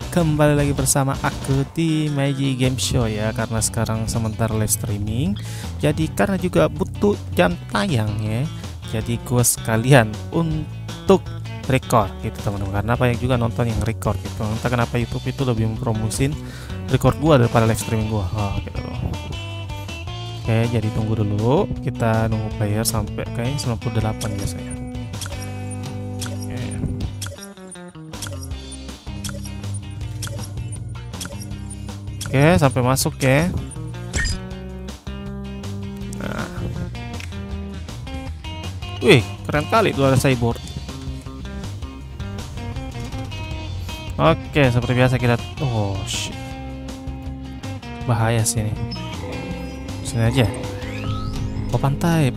kembali lagi bersama aku di Magic Game Show ya. Karena sekarang sementara live streaming, jadi karena juga butuh jam tayang ya, jadi gue sekalian untuk record gitu teman-teman. Karena banyak juga nonton yang record gitu, entah kenapa YouTube itu lebih mempromosin record gue daripada live streaming gue gitu loh. Oke, jadi tunggu dulu, kita nunggu player sampai kayak 98 biasanya. Oke, sampai masuk ya. Nah. Wih, keren kali tuh ada cyborg. Oke, seperti biasa kita. Oh shit, bahaya sih ini. Sini aja. Oh, pantai.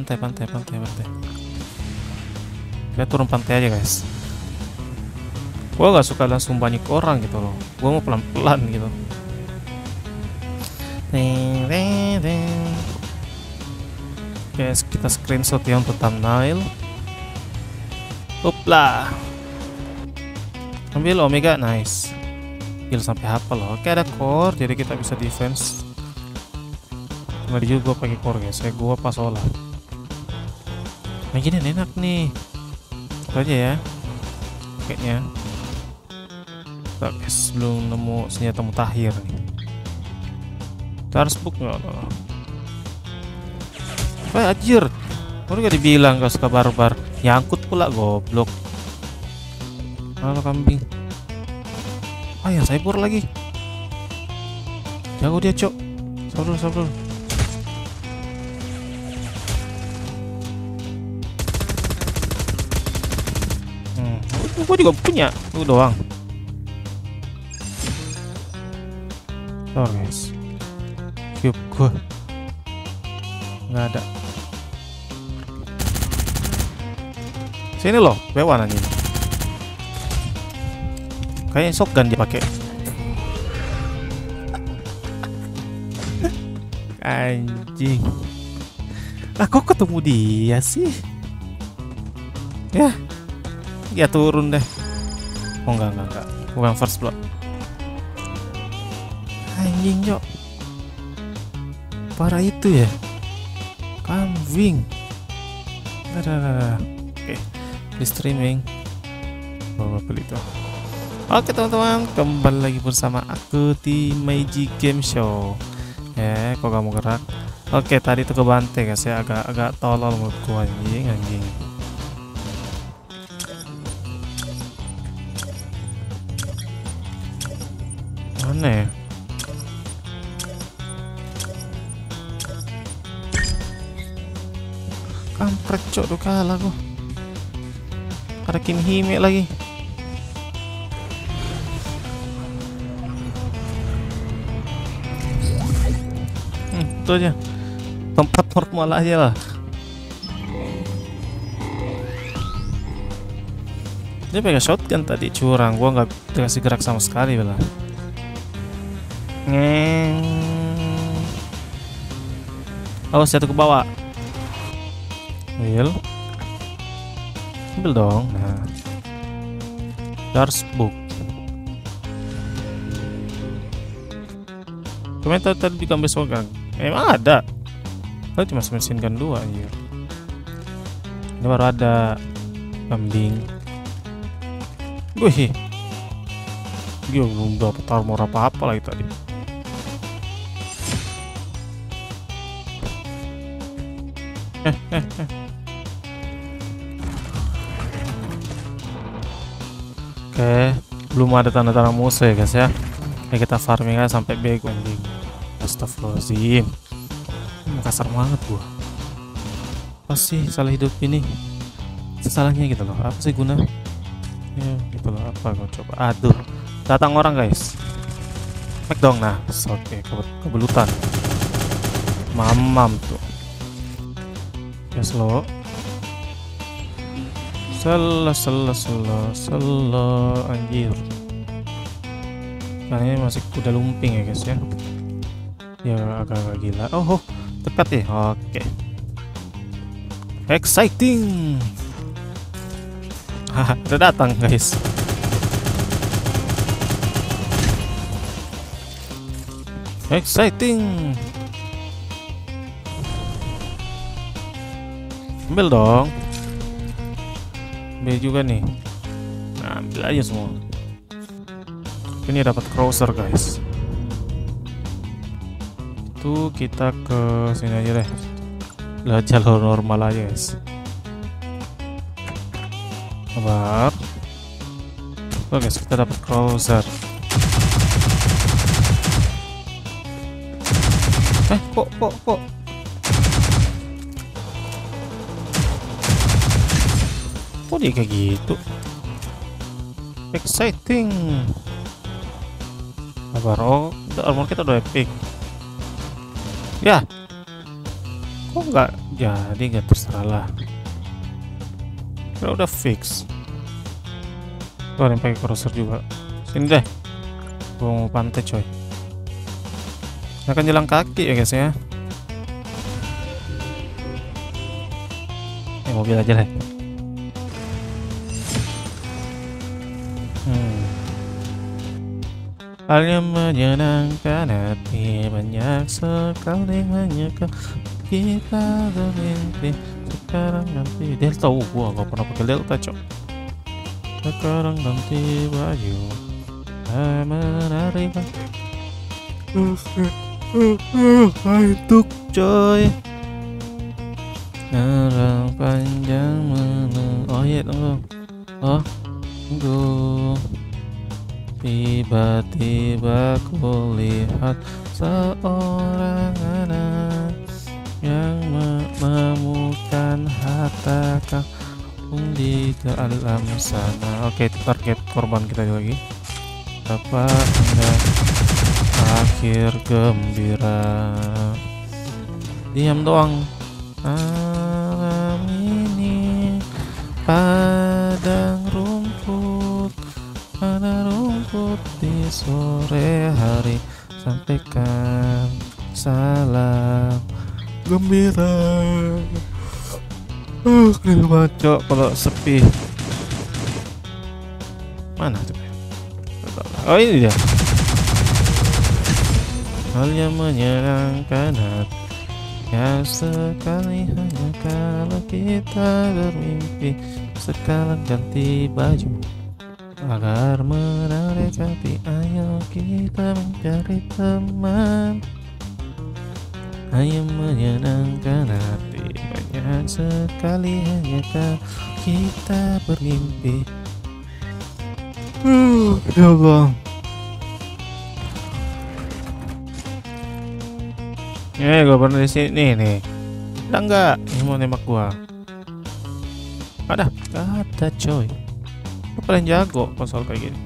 Kita turun pantai aja guys. Gua nggak suka langsung banyak orang gitu loh. Gua mau pelan-pelan gitu. Oke, kita screenshot ya untuk thumbnail. Uplah. Ambil Omega, nice. Kill sampai hafal loh. Oke, ada core, jadi kita bisa defense. Tadi juga gue pakai core guys. Gue pas olah. Nah gini enak nih. Itu aja ya. Kayaknya. Guys, belum nemu senjata mutakhir nih. Harus book nggak? Anjir, baru gak dibilang gak suka barbar, nyangkut pula goblok. Halo kambing. Ya cyber lagi. Jago dia cok. Sabar. Gue juga punya, lu doang. Guys. Cube gue nggak ada. Sini loh, bewan anjing. Kayaknya shotgun dia pakai. Anjing. Kok ketemu dia sih? Ya turun deh. Oh enggak. Bukan first blood. Anjing Jok. Parah itu ya, kambing. Oke, di streaming beli itu. Oke teman-teman, kembali lagi bersama aku di Magic Game Show. Kok kamu gerak? Oke, tadi tuh kebantai guys ya, agak tolol menurut gua anjing. Mana ya? Kampret cok, udah kalah gua. Ada Kim Hime lagi. Itu aja. Tempat normal aja lah. Dia pegang shotgun tadi, curang. Gua nggak dikasih gerak sama sekali bela. Awas jatuh ke bawah. Ambil dong. Nah, Dark book. Komentar tadi diambil shotgun. Emang ada? Kalau cuma mesin gun 2 aja. Ini baru ada kambing. Wih, dia belum dapat armor apa-apa lagi tadi. Oke, belum ada tanda-tanda musuh ya guys ya. Kita farming aja sampai bego anjing. Astagfirullahaladzim, kasar banget gua. Apa sih salah hidup ini? Salahnya gitu loh. Apa sih guna? Ya gitu loh. Apa gua coba? Aduh, datang orang guys. Make dong. Nah, oke, kebelutan. Mamam tuh. Ya slow. Slow anjir. Kayaknya masih udah lumping ya guys ya. Ya agak-agak gila. Oh, dekat ya. Oke. Exciting. Udah datang guys. Exciting. Ambil dong. Ambil juga nih. Nah, ambil aja semua. Ini dapat cruiser guys. Itu kita ke sini aja deh. Lah jalur normal aja guys. Sabar. Oke guys, kita dapat cruiser. Kok dia kayak gitu? Exciting. Sabar, armor kita udah epic. Ya, kok nggak jadi, nggak terserah lah. Udah fix. Tuh ada yang pakai crosser juga. Sini deh, gua mau pantai coy. Nah, akan jalan kaki ya guys ya. Mobil aja lah. Hal yang menyenangkan hati banyak sekali, hanya kita bermimpi sekarang nanti. Delta, gua nggak pernah pakai Delta cok. Sekarang ganti baju, menarik. Ngantuk coy. Orang panjang oh iya tunggu. Tunggu. Tiba-tiba ku lihat seorang anak yang menemukan harta karun di alam sana. Oke, target korban kita lagi. Dapat akhir gembira. Diam doang. Malam ini padang rumput, pada rumput di sore hari, sampaikan salam gembira. Keren banget cok kalau sepi. Mana tuh? Oh ini dia. Hal yang menyenangkan hati ya sekali, hanya kalau kita bermimpi sekarang ganti baju agar menarik hati. Ayo kita mencari teman. Hanya menyenangkan hati banyak sekali, hanya kalau kita bermimpi. Ya bang. Gua pernah di sini nih. Ada nggak? Ini mau nembak gua. Ada? Gak ada coy. Gua paling jago pas soal kayak gini.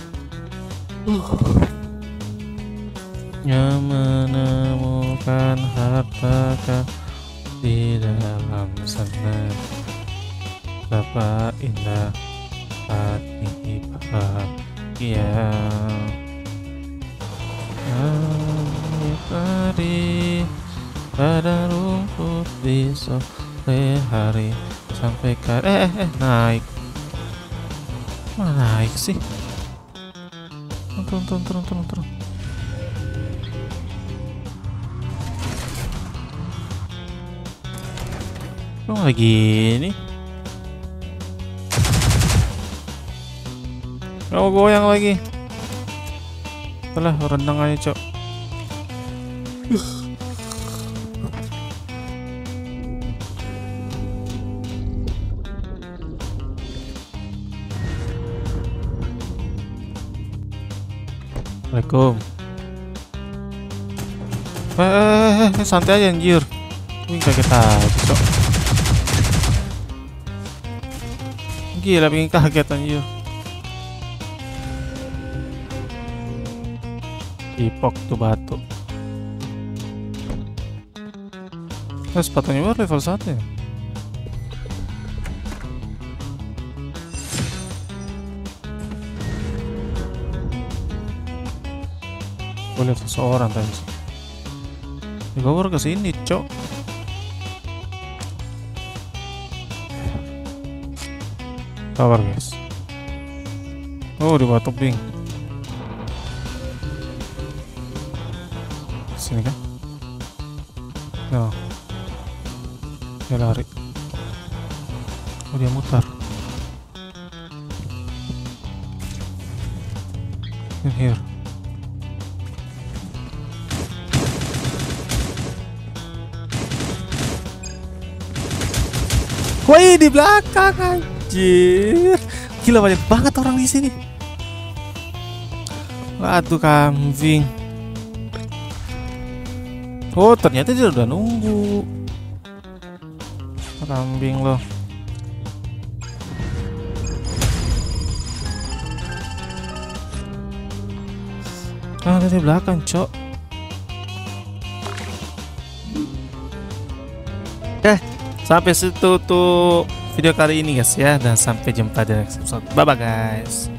Yang menemukan harta di dalam sana, betapa indah hati bahagia. Hari pada rumput di sore hari, sampaikan naik. Mana naik sih? Turun. Kok lagi ini? Mau goyang lagi. Alah, rendang aja cok. Assalamualaikum. Santai aja anjir. Ini kaget aja cok. Gila bikin kaget anjir. Ipok tuh batu. Sepatunya baru level 1 ya. Gue lihat seseorang tadi. Gue baru kesini cok. Sabar guys. Oh di batu pink. sini kan. No. Dia lari. Oh, dia mutar. In here. Woi, di belakang anjir. Gila, banyak banget orang di sini. Waduh, kambing. Oh, ternyata dia udah nunggu. Kambing loh. Ah, ada di belakang, cok. Sampai situ tuh video kali ini guys ya, dan sampai jumpa di next episode. Bye bye guys.